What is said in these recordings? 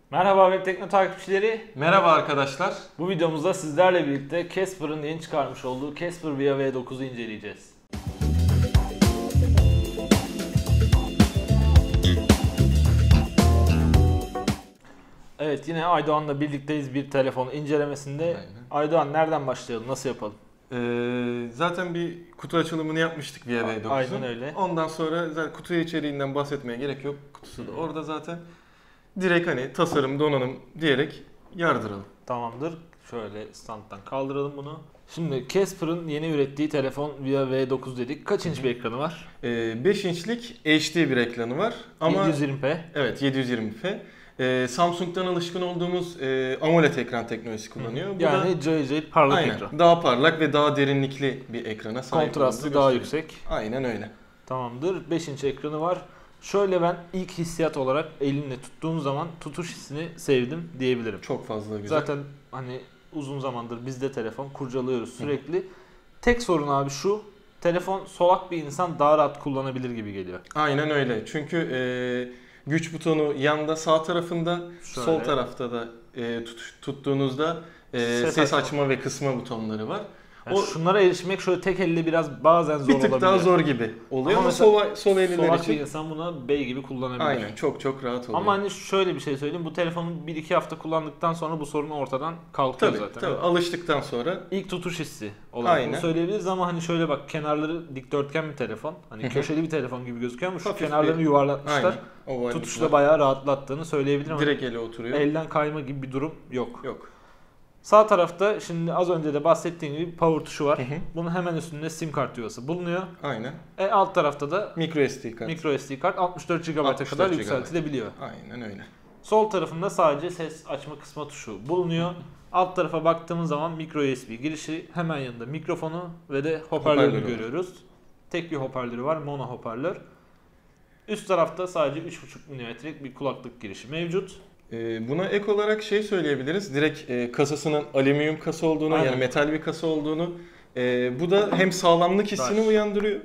Merhaba Web Tekno takipçileri. Merhaba arkadaşlar. Bu videomuzda sizlerle birlikte Casper'ın yeni çıkarmış olduğu Casper Via V9'u inceleyeceğiz. Evet, yine Aydoğan'la birlikteyiz bir telefon incelemesinde. Aynen. Aydoğan, nereden başlayalım, nasıl yapalım? Zaten bir kutu açılımını yapmıştık Via V9'un. Aynen öyle. Ondan sonra zaten kutu içeriğinden bahsetmeye gerek yok. Kutusu da orada zaten. Direkt hani tasarım, donanım diyerek yardıralım. Tamamdır. Şöyle standtan kaldıralım bunu. Şimdi Casper'ın yeni ürettiği telefon Via V9 dedik. Kaç inç bir ekranı var? 5 inçlik HD bir ekranı var. Ama 720p. Evet, 720p. Samsung'dan alışkın olduğumuz AMOLED ekran teknolojisi kullanıyor. Bu Yani cayır parlak aynen, ekran. daha parlak ve daha derinlikli bir ekrana sahip. Kontrastı daha yüksek. Aynen öyle. Tamamdır. 5 inç ekranı var. Şöyle, ben ilk hissiyat olarak elimle tuttuğum zaman tutuş hissini sevdim diyebilirim. Çok fazla güzel. Zaten hani uzun zamandır bizde telefon kurcalıyoruz sürekli. Tek sorun abi şu: telefon solak bir insan daha rahat kullanabilir gibi geliyor. Aynen öyle. Çünkü güç butonu yanda sağ tarafında, Şöyle. sol tarafta da tuttuğunuzda ses açma ve kısma butonları var. Yani şunlara erişmek şöyle tek elle biraz bazen zor bir olabilir. tık daha zor gibi oluyor ama sol eliler solak için bir insan buna bey gibi kullanabilir. aynen çok rahat oluyor. Ama hani şöyle bir şey söyleyeyim: bu telefonu 1-2 hafta kullandıktan sonra bu sorun ortadan kalkıyor zaten. Tabii, alıştıktan sonra. İlk tutuş hissi olarak bunu söyleyebiliriz ama hani şöyle bak, kenarları dikdörtgen bir telefon. Hani köşeli bir telefon gibi gözüküyor ama şu Hafif kenarlarını yuvarlatmışlar. Tutuşla bayağı rahatlattığını söyleyebilirim. Direkt ele oturuyor. Elden kayma gibi bir durum yok. Yok. Sağ tarafta şimdi az önce de bahsettiğim gibi power tuşu var. Bunun hemen üstünde sim kart yuvası bulunuyor. Aynen. Alt tarafta da micro SD kart. Micro SD kart 64 GB'a kadar yükseltilebiliyor. Aynen öyle. Sol tarafında sadece ses açma kısma tuşu bulunuyor. Alt tarafa baktığımız zaman micro USB girişi, hemen yanında mikrofonu ve de hoparlörünü görüyoruz. Tek bir hoparlörü var, mono hoparlör. Üst tarafta sadece 3.5 mm'lik bir kulaklık girişi mevcut. Buna ek olarak şey söyleyebiliriz. Direkt kasasının alüminyum kasa olduğunu, aynen, yani metal bir kasa olduğunu. Bu da hem sağlamlık hissini uyandırıyor.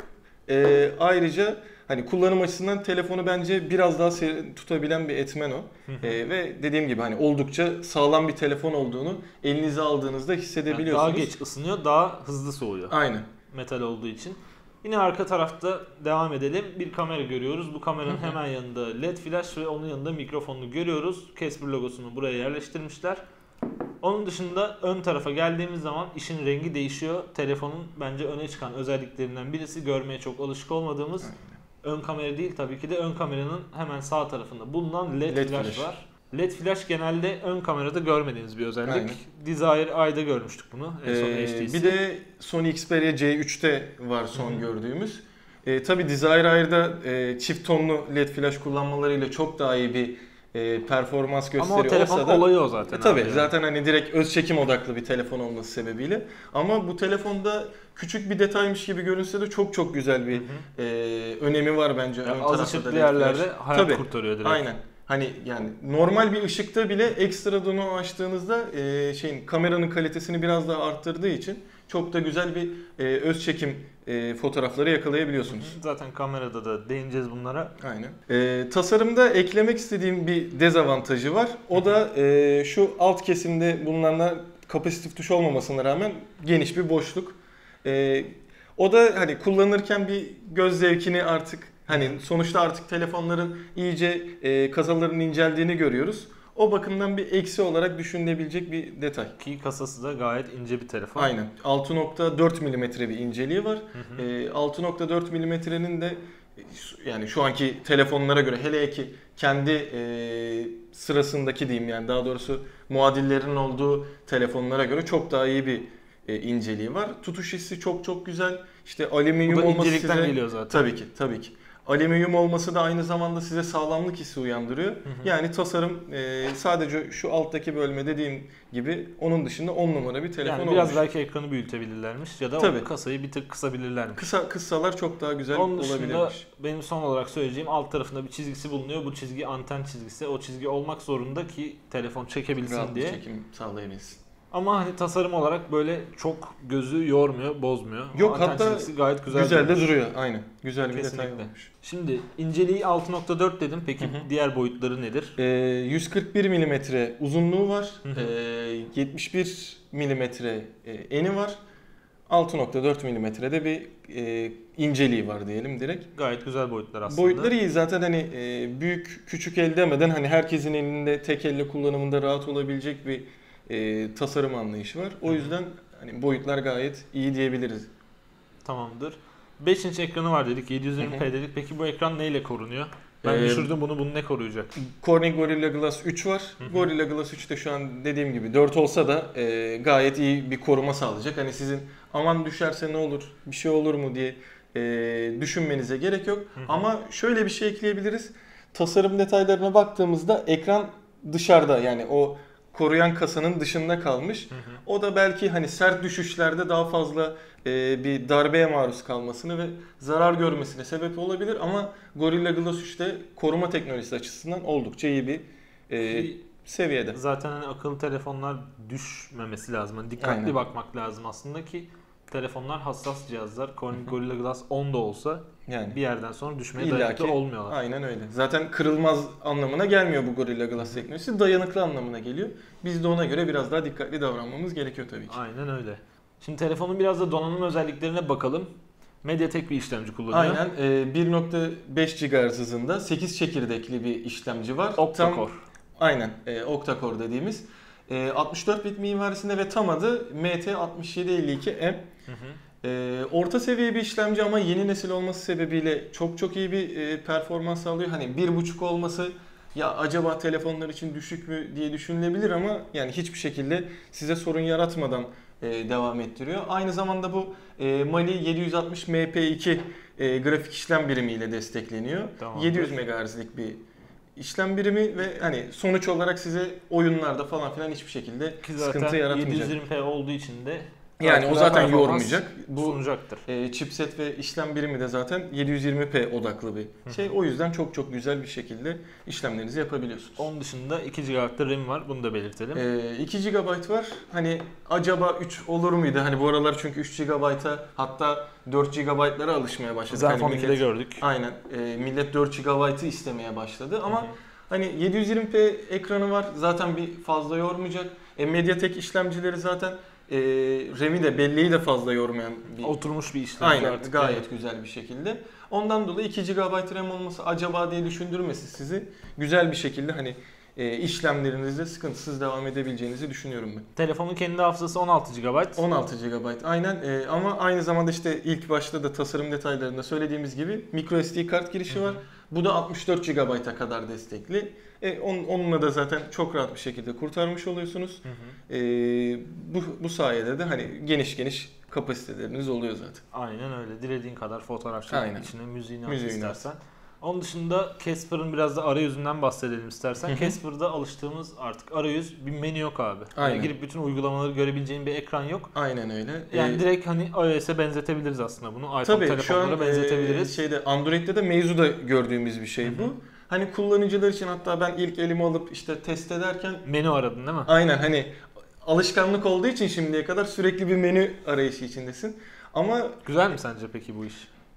Ayrıca hani kullanım açısından telefonu bence biraz daha tutabilen bir etmen o. Ve dediğim gibi hani oldukça sağlam bir telefon olduğunu elinize aldığınızda hissedebiliyorsunuz. Yani daha geç ısınıyor, daha hızlı soğuyor. Aynen. Metal olduğu için. Yine arka tarafta devam edelim. Bir kamera görüyoruz. Bu kameranın hemen yanında LED flash ve onun yanında mikrofonunu görüyoruz. Casper logosunu buraya yerleştirmişler. Onun dışında ön tarafa geldiğimiz zaman işin rengi değişiyor. Telefonun bence öne çıkan özelliklerinden birisi, görmeye çok alışık olmadığımız ön kamera değil tabii ki de, ön kameranın hemen sağ tarafında bulunan LED flash var. LED flash genelde ön kamerada görmediğiniz bir özellik. Aynen. Desire Eye'da görmüştük bunu. En son HTC. Bir de Sony Xperia C3'te var son gördüğümüz. Tabii Desire Eye'da çift tonlu LED flash kullanmalarıyla çok daha iyi bir performans gösteriyor ama o telefon olsa da. olayı o zaten. Tabii yani. Zaten hani direkt öz çekim odaklı bir telefon olması sebebiyle. Ama bu telefonda küçük bir detaymış gibi görünse de çok güzel bir önemi var bence. Ya ön az tarafta ışıklı da yerlerde hayat tabii, kurtarıyor direkt. aynen. Hani yani normal bir ışıkta bile ekstra donu açtığınızda kameranın kalitesini biraz daha arttırdığı için çok da güzel bir öz çekim fotoğrafları yakalayabiliyorsunuz. Zaten kamerada da değineceğiz bunlara. Aynen. Tasarımda eklemek istediğim bir dezavantajı var. O da şu alt kesimde bulunanlar kapasitif tuş olmamasına rağmen geniş bir boşluk. O da hani kullanırken bir göz zevkini artık, hani sonuçta artık telefonların iyice kasalarının inceldiğini görüyoruz. O bakımdan bir eksi olarak düşünülebilecek bir detay. Ki kasası da gayet ince bir telefon. Aynen. 6.4 mm bir inceliği var. 6.4 mm'nin de yani şu anki telefonlara göre, hele ki kendi sırasındaki diyeyim, yani daha doğrusu muadillerinin olduğu telefonlara göre çok daha iyi bir inceliği var. Tutuş hissi çok güzel. İşte alüminyum olması incelikten geliyor zaten. Tabii ki. Alüminyum olması da aynı zamanda size sağlamlık hissi uyandırıyor. Yani tasarım sadece şu alttaki bölme dediğim gibi, onun dışında 10 numara bir telefon olmuş. Biraz belki ekranı büyütebilirlermiş ya da o kasayı bir tık kısabilirlermiş. Kıssalar çok daha güzel olabilirmiş. Onun dışında benim son olarak söyleyeceğim, alt tarafında bir çizgisi bulunuyor. Bu çizgi anten çizgisi. O çizgi olmak zorunda ki telefon çekebilsin rahat diye. bir çekim sağlayabilsin. Ama hani tasarım olarak böyle çok gözü yormuyor, bozmuyor. Yok, Anten hatta çizgisi gayet güzel güzel de durmuş. duruyor. Aynen. Güzel bir Kesinlikle. detay olmuş. Şimdi inceliği 6.4 dedim. Peki Hı hı. diğer boyutları nedir? 141 milimetre uzunluğu var. Hı hı. 71 milimetre eni var. 6.4 milimetrede bir inceliği var diyelim direkt. Gayet güzel boyutlar aslında. Boyutları iyi zaten, hani büyük küçük el demeden hani herkesin elinde tek elle kullanımında rahat olabilecek bir tasarım anlayışı var. O yüzden hani boyutlar gayet iyi diyebiliriz. Tamamdır. 5 inç ekranı var dedik, 720p dedik. Peki bu ekran neyle korunuyor? Ben düşürdüm bunu ne koruyacak? Corning Gorilla Glass 3 var. Gorilla Glass 3 de şu an dediğim gibi 4 olsa da gayet iyi bir koruma sağlayacak. Hani sizin aman düşerse ne olur, bir şey olur mu diye düşünmenize gerek yok. Ama şöyle bir şey ekleyebiliriz. Tasarım detaylarına baktığımızda ekran dışarıda, yani o koruyan kasanın dışında kalmış. O da belki hani sert düşüşlerde daha fazla bir darbeye maruz kalmasını ve zarar görmesine sebep olabilir, ama Gorilla Glass 3'te koruma teknolojisi açısından oldukça iyi bir seviyede. Zaten hani akıllı telefonlar düşmemesi lazım. Yani dikkatli Aynen. bakmak lazım aslında ki telefonlar hassas cihazlar. Corning Gorilla Glass 10 da olsa Yani bir yerden sonra düşmeye illaki dayanıklı olmuyorlar. aynen öyle. Zaten kırılmaz anlamına gelmiyor bu Gorilla Glass teknolojisi. Dayanıklı anlamına geliyor. Biz de ona göre biraz daha dikkatli davranmamız gerekiyor tabii ki. Aynen öyle. Şimdi telefonun biraz da donanım özelliklerine bakalım. MediaTek bir işlemci kullanıyor. Aynen 1.5 GHz hızında 8 çekirdekli bir işlemci var. Octa-core. Aynen octa-core dediğimiz. 64 bit mimarisinde ve tam adı MT6752M. Orta seviye bir işlemci ama yeni nesil olması sebebiyle çok iyi bir performans sağlıyor. Hani 1.5 olması ya acaba telefonlar için düşük mü diye düşünülebilir, ama yani hiçbir şekilde size sorun yaratmadan devam ettiriyor. Aynı zamanda bu Mali 760 MP2 grafik işlem birimiyle destekleniyor. Tamam. 700 MHz'lik bir işlem birimi ve hani sonuç olarak size oyunlarda falan filan hiçbir şekilde Ki sıkıntı zaten yaratmayacak. 720p olduğu için de Yani o zaten performans yormayacak. Bu sunacaktır. chipset ve işlem birimi de zaten 720p odaklı bir şey. O yüzden çok güzel bir şekilde işlemlerinizi yapabiliyorsunuz. Onun dışında 2 GB RAM var. Bunu da belirtelim. 2 GB var. Hani acaba 3 olur muydu? Hani bu aralar çünkü 3 GB'a hatta 4 GB'lara alışmaya başladık. Zenfone hani 2'de gördük. Aynen. Millet 4 GB'ı istemeye başladı ama hani 720p ekranı var. Zaten bir fazla yormayacak. MediaTek işlemcileri zaten RAM'i de belleği de fazla yormayan bir Oturmuş bir işlemci aynen, artık. gayet güzel bir şekilde. Ondan dolayı 2 GB RAM olması acaba diye düşündürmesi sizi güzel bir şekilde hani işlemlerinizde sıkıntısız devam edebileceğinizi düşünüyorum ben. Telefonun kendi hafızası 16 GB. 16 GB aynen, ama aynı zamanda işte ilk başta da tasarım detaylarında söylediğimiz gibi microSD kart girişi var. Bu da 64 GB'a kadar destekli. Onunla da zaten çok rahat bir şekilde kurtarmış oluyorsunuz. Bu sayede de hani geniş kapasiteleriniz oluyor zaten. Aynen öyle. Dilediğin kadar fotoğraf çek, Aynen. içine müziğini at Müziğini istersen. Onun dışında Casper'ın biraz da arayüzünden bahsedelim istersen. Casper'da alıştığımız artık arayüz, bir menü yok abi. Aynen. Yani girip bütün uygulamaları görebileceğin bir ekran yok. Aynen öyle. Yani direkt hani iOS'e benzetebiliriz aslında bunu. iPhone Tabii şu telefonlara an benzetebiliriz. Android'de de mevzuda gördüğümüz bir şey bu. Hani kullanıcılar için, hatta ben ilk elime alıp işte test ederken Menü aradın değil mi? aynen hani alışkanlık olduğu için şimdiye kadar sürekli bir menü arayışı içindesin. Ama Güzel mi sence peki bu iş?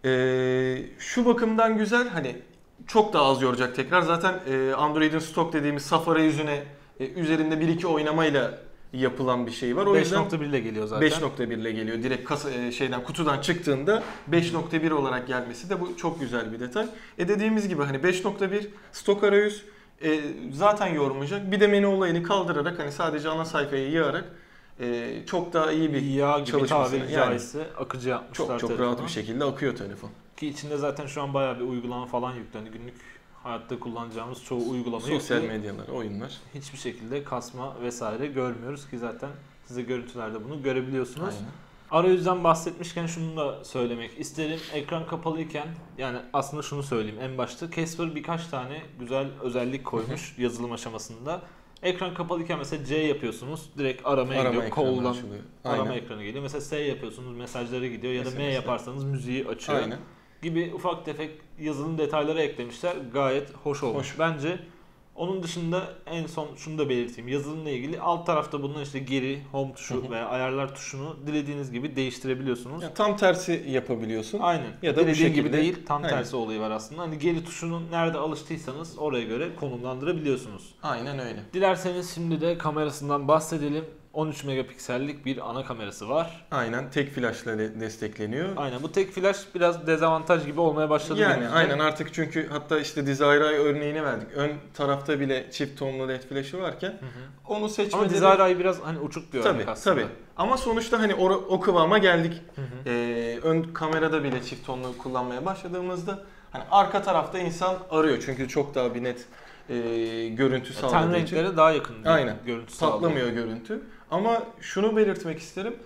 şu bakımdan güzel, hani çok daha az yoracak tekrar. Zaten Android'in stok dediğimiz saf arayüzüne üzerinde 1-2 oynamayla yapılan bir şey var. O yüzden 5.1 ile geliyor zaten. 5.1 ile geliyor. Direkt kutudan çıktığında 5.1 olarak gelmesi de bu çok güzel bir detay. Dediğimiz gibi hani 5.1 stok arayüz zaten yormayacak. Bir de menü olayını kaldırarak hani sadece ana sayfayı yığarak çok daha iyi bir yağ gibi çalışmasını, tabiri yani caizse akıcı yapmışlar çok telefonu. rahat bir şekilde akıyor telefon. Ki içinde zaten şu an bayağı bir uygulama falan yüklü. Günlük hayatta kullanacağımız çoğu uygulama Sosyal yüklü. medyalar, oyunlar. Hiçbir şekilde kasma vesaire görmüyoruz ki zaten size görüntülerde bunu görebiliyorsunuz. Aynen. Arayüzden bahsetmişken şunu da söylemek isterim. Ekran kapalıyken, yani aslında şunu söyleyeyim en başta. Casper birkaç tane güzel özellik koymuş yazılım aşamasında. Ekran kapalıyken mesela C yapıyorsunuz, direkt aramaya gidiyor. ekranı Koldan açılıyor. arama Aynen. ekranı geliyor. Mesela S yapıyorsunuz, mesajlara gidiyor ya da M SMS'ler. yaparsanız müziği açıyor. Aynen. Gibi ufak tefek yazılım detayları eklemişler. Gayet hoş olmuş. Hoş. Bence Onun dışında en son şunu da belirteyim. Yazılımla ilgili alt tarafta bulunan işte geri, home tuşu veya ayarlar tuşunu dilediğiniz gibi değiştirebiliyorsunuz. Yani tam tersi yapabiliyorsun. Aynen. Ya da bu dilediğin gibi şekilde değil, tam aynen. tersi olayı var aslında. Hani geri tuşunun nerede alıştıysanız oraya göre konumlandırabiliyorsunuz. Aynen öyle. Dilerseniz şimdi de kamerasından bahsedelim. 13 megapiksellik bir ana kamerası var. Aynen, tek flashla destekleniyor. Aynen, bu tek flash biraz dezavantaj gibi olmaya başladı. Yani günümüzde. aynen, artık çünkü hatta işte Desire Eye örneğini verdik. Ön tarafta bile çift tonlu led flash'ı varken onu seçmeleri... Ama Desire Eye biraz hani uçuk bir örnek aslında. Tabii. Ama sonuçta hani o kıvama geldik. Ön kamerada bile çift tonlu kullanmaya başladığımızda hani arka tarafta insan arıyor. Çünkü çok daha bir net görüntü sağladığı Ten için. renklere daha yakın bir Aynen. görüntü sağlıyor. Patlamıyor görüntü. Ama şunu belirtmek isterim.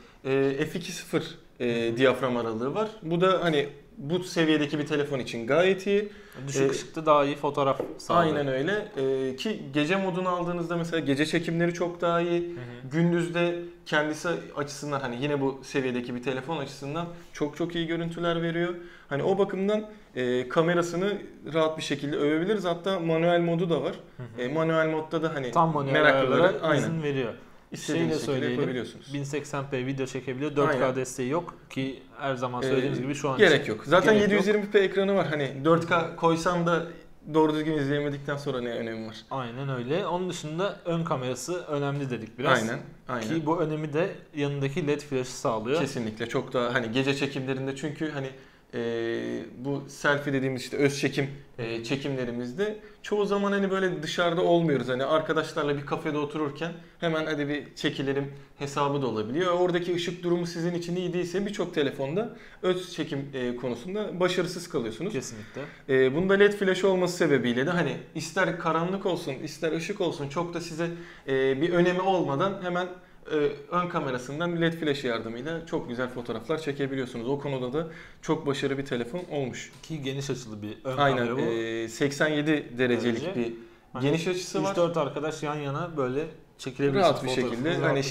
F2.0 diyafram aralığı var. Bu da hani bu seviyedeki bir telefon için gayet iyi. Düşük ışıkta daha iyi fotoğraf sağlıyor. Aynen öyle. Ki gece modunu aldığınızda mesela gece çekimleri çok daha iyi. Gündüzde kendisi açısından hani yine bu seviyedeki bir telefon açısından çok çok iyi görüntüler veriyor. Hani o bakımdan kamerasını rahat bir şekilde övebiliriz. Hatta manuel modu da var. Manuel modda da hani tam manuel meraklılara izin veriyor. İstediğiniz şekilde yapabiliyorsunuz. 1080p video çekebiliyor. 4K Aynen. desteği yok ki her zaman söylediğimiz gibi şu an gerek yok. Zaten gerek 720p ekranı var. Hani 4K koysam da doğru düzgün izleyemedikten sonra ne önemi var? Aynen öyle. Onun dışında ön kamerası önemli dedik biraz. Aynen. Ki bu önemi de yanındaki led flash'ı sağlıyor. Kesinlikle çok daha hani gece çekimlerinde, çünkü hani bu selfie dediğimiz işte öz çekim çekimlerimizde çoğu zaman hani böyle dışarıda olmuyoruz. Hani arkadaşlarla bir kafede otururken hemen hadi bir çekilelim hesabı da olabiliyor. Oradaki ışık durumu sizin için iyi değilse birçok telefonda öz çekim konusunda başarısız kalıyorsunuz. Kesinlikle. Bunda led flash olması sebebiyle de hani ister karanlık olsun ister ışık olsun çok da size bir önemi olmadan hemen ön kamerasından led flash yardımıyla çok güzel fotoğraflar çekebiliyorsunuz. O konuda da çok başarılı bir telefon olmuş. Ki geniş açılı bir ön Aynen, kamera bu. 87 derecelik Derece. bir Hani geniş açısı var. 3-4 arkadaş yan yana böyle çekilebilirsiniz. Rahat bir şekilde hani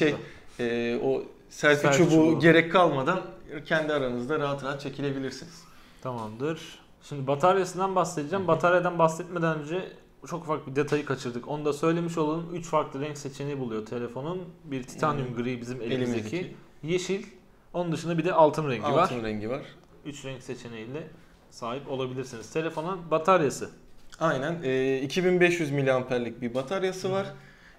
o selfie Selfie çubuğu çubuğu. gerek kalmadan kendi aranızda rahat rahat çekilebilirsiniz. Tamamdır. Şimdi bataryasından bahsedeceğim. Bataryadan bahsetmeden önce çok ufak bir detayı kaçırdık. Onu da söylemiş olalım. 3 farklı renk seçeneği buluyor telefonun. Bir titanyum gri bizim elimizdeki. Yeşil. Onun dışında bir de altın rengi var. Altın rengi var. 3 renk seçeneğiyle sahip olabilirsiniz. Telefonun bataryası. Aynen. 2500 miliamperlik bir bataryası var.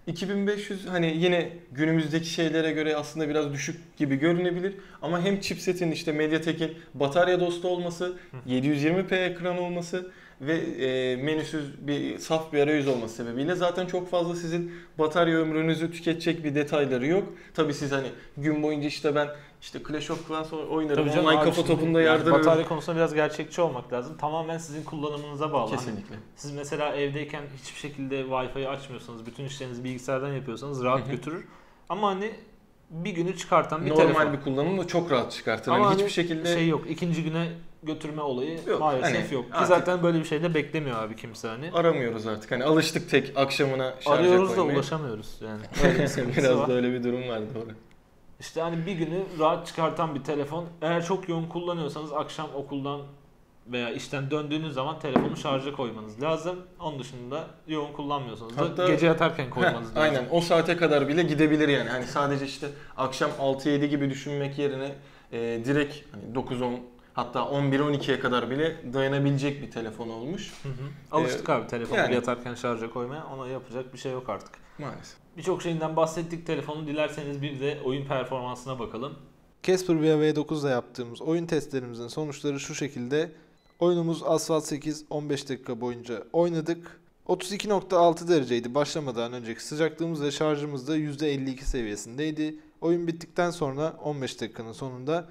2500 hani yine günümüzdeki şeylere göre aslında biraz düşük gibi görünebilir. Ama hem chipsetin işte MediaTek'in batarya dostu olması, 720p ekran olması ve menüsüz bir saf bir arayüz olması sebebiyle zaten çok fazla sizin batarya ömrünüzü tüketecek bir detayları yok. Tabii siz hani gün boyunca işte ben işte Clash of Clans oynarım, Tabii canım, online abi kafa şimdi topunda yani yardırırım. batarya konusunda biraz gerçekçi olmak lazım. Tamamen sizin kullanımınıza bağlı. Kesinlikle. Hani siz mesela evdeyken hiçbir şekilde Wi-Fi'yi açmıyorsanız, bütün işlerinizi bilgisayardan yapıyorsanız rahat götürür. Ama hani bir günü çıkartan bir Normal telefon. bir kullanımda çok rahat çıkartır. Ama Hani hani hiçbir şekilde şey yok. İkinci güne götürme olayı Yok, maalesef hani yok. Ki artık zaten böyle bir şey de beklemiyor abi kimse hani. aramıyoruz artık. Hani alıştık tek akşamına şarja Arıyoruz da koymaya. ulaşamıyoruz yani. Öyle bir sıkıntısı Biraz var. da öyle bir durum var, doğru. İşte hani bir günü rahat çıkartan bir telefon. Eğer çok yoğun kullanıyorsanız akşam okuldan veya işten döndüğünüz zaman telefonu şarja koymanız lazım. Onun dışında yoğun kullanmıyorsanız da Hatta- gece yatarken koymanız lazım. Aynen, o saate kadar bile gidebilir yani. Hani sadece işte akşam 6-7 gibi düşünmek yerine direkt hani 9-10 hatta 11-12'ye kadar bile dayanabilecek bir telefon olmuş. Alıştık abi telefonu yani. yatarken şarja koymaya. Ona yapacak bir şey yok artık. Maalesef. Birçok şeyinden bahsettik telefonu. Dilerseniz bir de oyun performansına bakalım. Casper Via V9'da yaptığımız oyun testlerimizin sonuçları şu şekilde. Oyunumuz Asphalt 8 15 dakika boyunca oynadık. 32.6 dereceydi başlamadan önceki sıcaklığımız ve şarjımız da %52 seviyesindeydi. Oyun bittikten sonra 15 dakikanın sonunda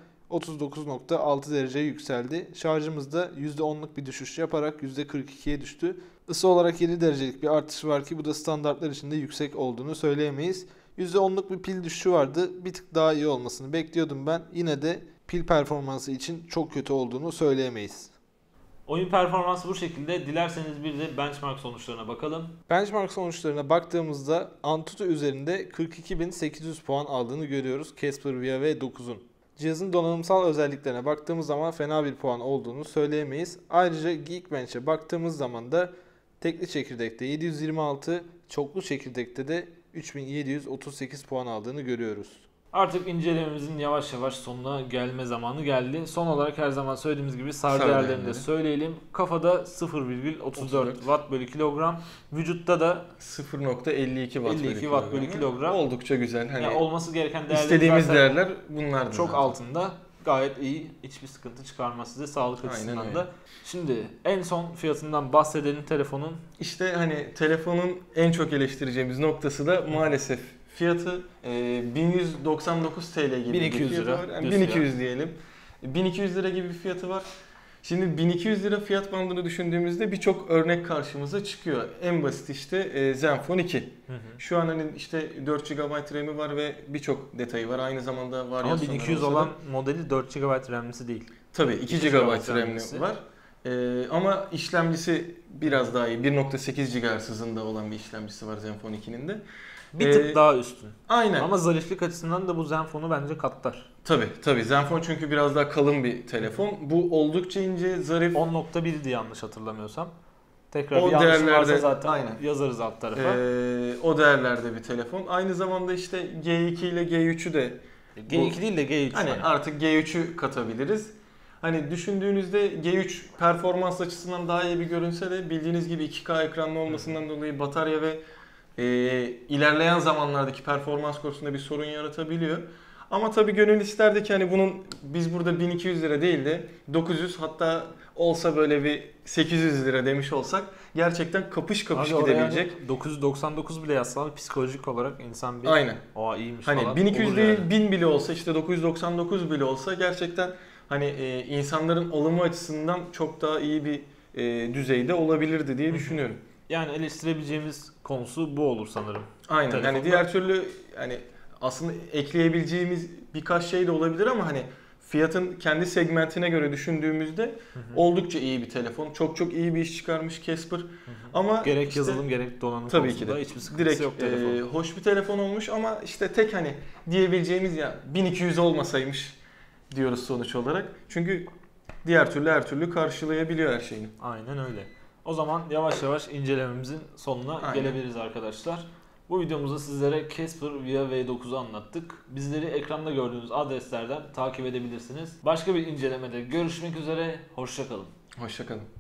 39.6 dereceye yükseldi. Şarjımız da %10'luk bir düşüş yaparak %42'ye düştü. Isı olarak 7 derecelik bir artış var ki bu da standartlar içinde yüksek olduğunu söyleyemeyiz. %10'luk bir pil düşüşü vardı. Bir tık daha iyi olmasını bekliyordum ben. Yine de pil performansı için çok kötü olduğunu söyleyemeyiz. Oyun performansı bu şekilde. Dilerseniz bir de benchmark sonuçlarına bakalım. Benchmark sonuçlarına baktığımızda Antutu üzerinde 42.800 puan aldığını görüyoruz Casper Via V9'un. Cihazın donanımsal özelliklerine baktığımız zaman fena bir puan olduğunu söyleyemeyiz. Ayrıca Geekbench'e baktığımız zaman da Tekli çekirdekte 726, çoklu çekirdekte de 3738 puan aldığını görüyoruz. Artık incelememizin yavaş yavaş sonuna gelme zamanı geldi. Son olarak her zaman söylediğimiz gibi SAR SAR değerlerini de değerleri. söyleyelim. Kafada 0,34 watt bölü kilogram. Vücutta da 0.52 watt 52 watt bölü kilogram. Oldukça güzel. Hani yani olması gereken değerler istediğimiz zaten değerler bunlardır. çok zaten. altında. Gayet iyi. Hiçbir sıkıntı çıkarmaz size sağlık Aynen açısından öyle. da. Şimdi en son fiyatından bahsedelim telefonun. İşte hani telefonun en çok eleştireceğimiz noktası da maalesef fiyatı 1199 TL gibi 1200 bir fiyatı lira var. Yani düz 1200 diyelim. 1200 lira gibi bir fiyatı var. Şimdi 1200 lira fiyat bandını düşündüğümüzde birçok örnek karşımıza çıkıyor. En basit işte Zenfone 2. Şu an hani işte 4 GB RAM'i var ve birçok detayı var. Aynı zamanda Ama varyasyonları 1200 olsa da- olan modeli 4 GB RAM'lisi değil. Tabii 2 2 GB GB RAM'li var. Ama işlemcisi biraz daha iyi. 1.8 GHz hızında olan bir işlemcisi var Zenfone 2'nin de. Bir tık daha üstün. Aynen. Ama zariflik açısından da bu Zenfone'u bence katlar. Tabii. Zenfone çünkü biraz daha kalın bir telefon. Bu oldukça ince, zarif. 10.1'di yanlış hatırlamıyorsam. Tekrar O bir yanlışım varsa değerlerde- zaten aynen. yazarız alt tarafa. O değerlerde bir telefon. Aynı zamanda işte G2 ile G3'ü de G2 değil de G3. hani artık G3'ü katabiliriz. Hani düşündüğünüzde G3 performans açısından daha iyi bir görünse de bildiğiniz gibi 2K ekranlı olmasından dolayı batarya ve ilerleyen zamanlardaki performans konusunda bir sorun yaratabiliyor. Ama tabii gönül isterdi ki hani bunun biz burada 1200 lira değil de 900 hatta olsa böyle bir 800 lira demiş olsak gerçekten kapış kapış Abi oraya gidebilecek. hani 999 bile yazsalar psikolojik olarak insan bir Aynen. o iyiymiş Hani falan 1200 olur değil yani. 1000 bile olsa işte 999 bile olsa gerçekten hani insanların alımı açısından çok daha iyi bir düzeyde olabilirdi diye düşünüyorum. Yani eleştirebileceğimiz konusu bu olur sanırım. Aynen. Telefonda. Hani diğer türlü yani aslında ekleyebileceğimiz birkaç şey de olabilir ama hani fiyatın kendi segmentine göre düşündüğümüzde oldukça iyi bir telefon. Çok iyi bir iş çıkarmış Casper. Ama Gerek işte yazılım gerek donanım tabii ki konusunda de hiçbir sıkıntısı direkt yok telefonun. hoş bir telefon olmuş ama işte tek hani diyebileceğimiz ya 1200 olmasaymış diyoruz sonuç olarak. Çünkü diğer türlü her türlü karşılayabiliyor her şeyini. Aynen öyle. O zaman yavaş yavaş incelememizin sonuna Aynen. gelebiliriz arkadaşlar. Bu videomuzda sizlere Casper Via V9'u anlattık. Bizleri ekranda gördüğünüz adreslerden takip edebilirsiniz. Başka bir incelemede görüşmek üzere. Hoşça kalın. Hoşça kalın.